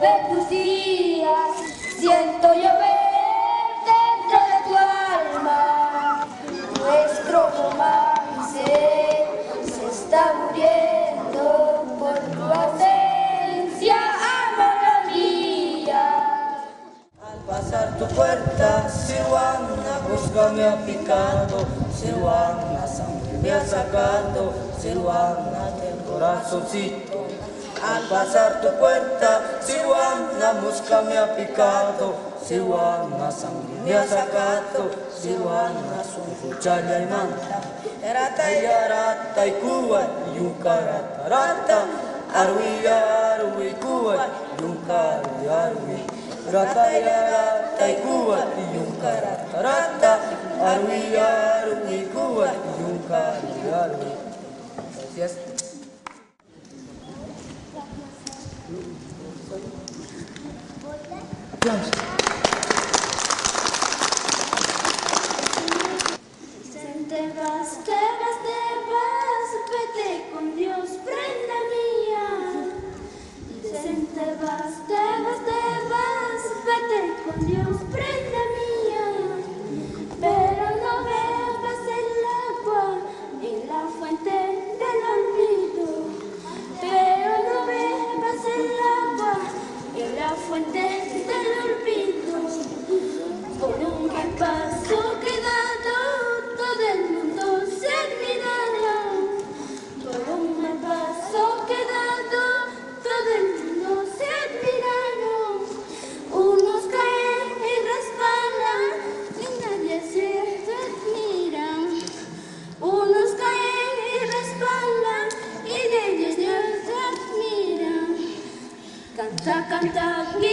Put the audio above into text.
de tus días, siento llover dentro de tu alma. Nuestro romance se está muriendo por tu ausencia, amor mía. Al pasar tu puerta, Silvana, busca me ha picado, Silvana, sangre me ha sacado, Silvana, del corazoncito. Al pasar tu puerta, Silvana, mosca me ha picado, Silvana, sangre me ha sacado, Silvana, son cuchara y manta. Rata y arata y cuba, y un caratarata, arui, arui, cuba, y un cari, arui. Rata y arata y cuba, y un caratarata, arui, arui, cuba, y un cari, arui. Gracias. Te vas, vete con Dios, prenda mía. Dicen te vas, vete con Dios, prenda mía. Pero no bebas el agua en la fuente del olvido. Pero no bebas el agua en la fuente del olvido. Por un mal paso quedado, todo el mundo se admirará. Por un mal paso quedado, todo el mundo se admirará. Unos caen y resbalan y nadie se admira. Unos caen y resbalan y de ellos Dios se admira. Canta, canta,